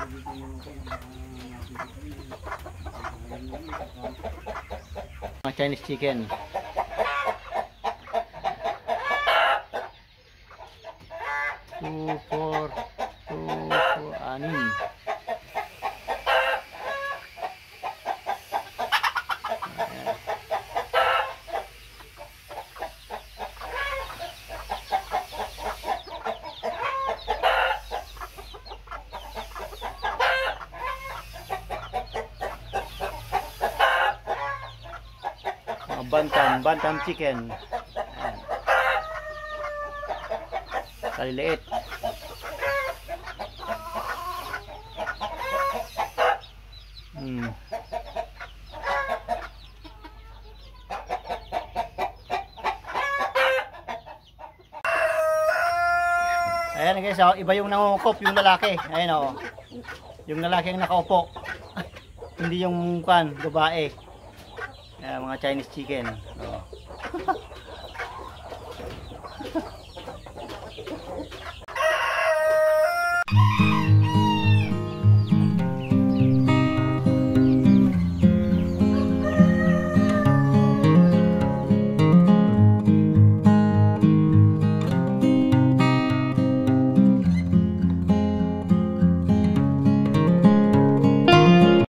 Mga Chinese chicken. 2, 4, 6. Bantam chicken. Ayan. Kaliliit. Ayan guys, oh, iba yung nangungkop, yung lalaki. Ayan oh. Yung lalaki ang nakaupo. Hindi yung babae. Ayan, mga Chinese chicken. Oh.